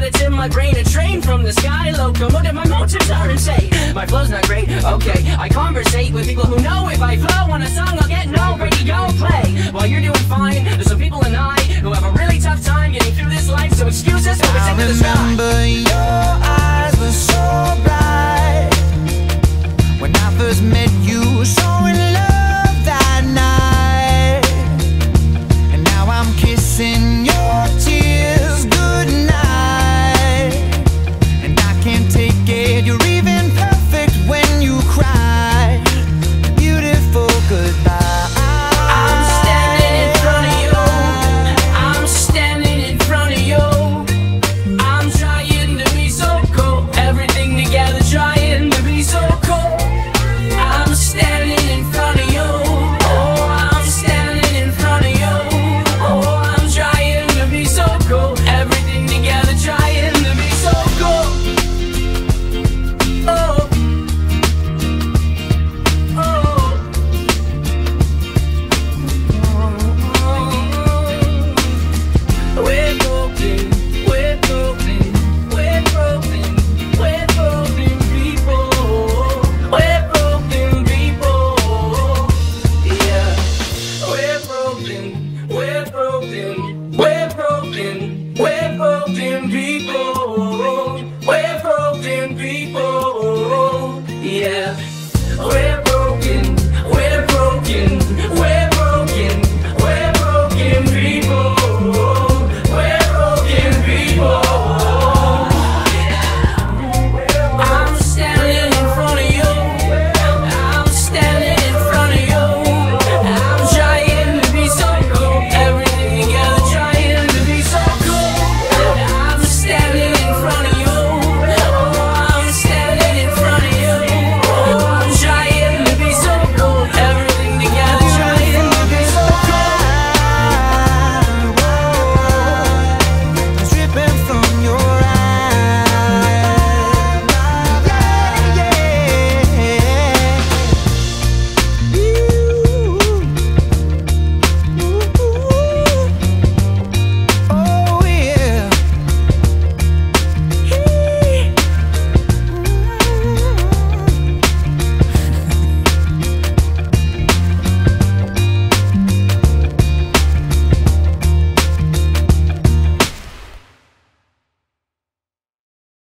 that's in my brain, a train from the sky, locomotive, my motives are insane. My flow's not great, okay, I conversate with people who know if I flow on a song I'll get no radio play. While you're doing fine, there's some people and I who have a really tough time getting through this life, so excuses, but we're sick of the sky.